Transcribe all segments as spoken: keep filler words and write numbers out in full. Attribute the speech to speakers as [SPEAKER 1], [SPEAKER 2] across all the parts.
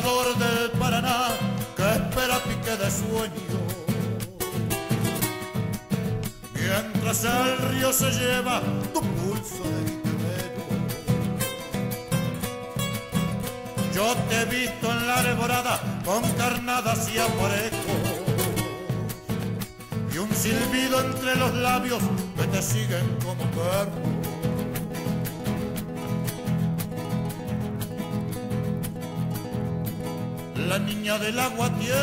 [SPEAKER 1] pescador del Paraná que espera pique de sueño, mientras el río se lleva tu pulso de guitarrero. Yo te he visto en la alborada con carnadas y aparejos y un silbido entre los labios que te siguen como perro. La niña del agua tiene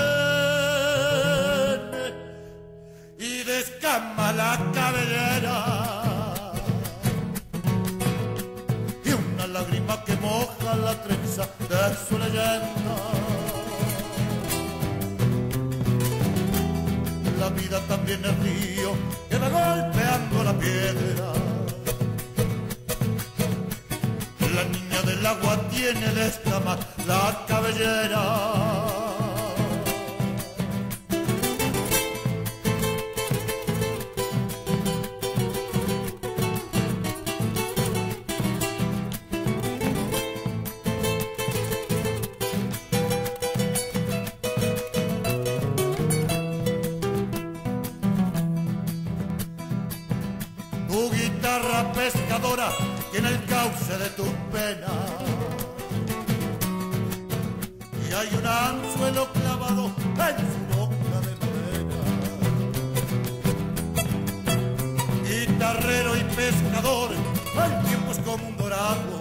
[SPEAKER 1] y descama la cabellera y una lágrima que moja la trenza de su leyenda. La vida también es río que va golpeando la piedra. La niña del agua tiene de escama la cabellera. Tu guitarra pescadora tiene el cauce de tus penas y hay un anzuelo clavado en su boca de madera. Guitarrero y pescador, el tiempo es como un dorado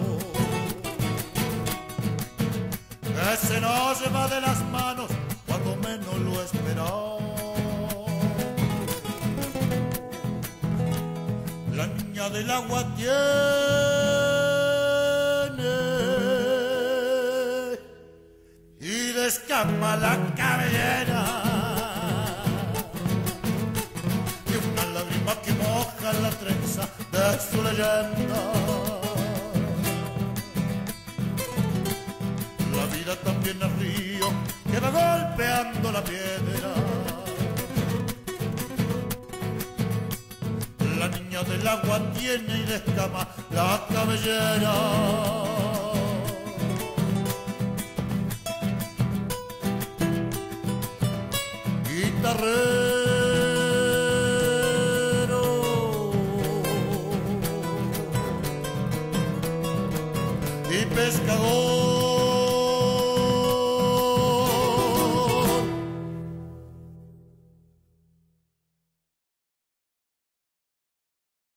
[SPEAKER 1] que se nos va de las manos cuando menos lo esperamos. La niña del agua tiene y descama la cabellera y una lágrima que moja la trenza de su leyenda. La vida también es río que va golpeando la piedra. La niña del agua tiene y descama la cabellera. Guitarrero y pescador,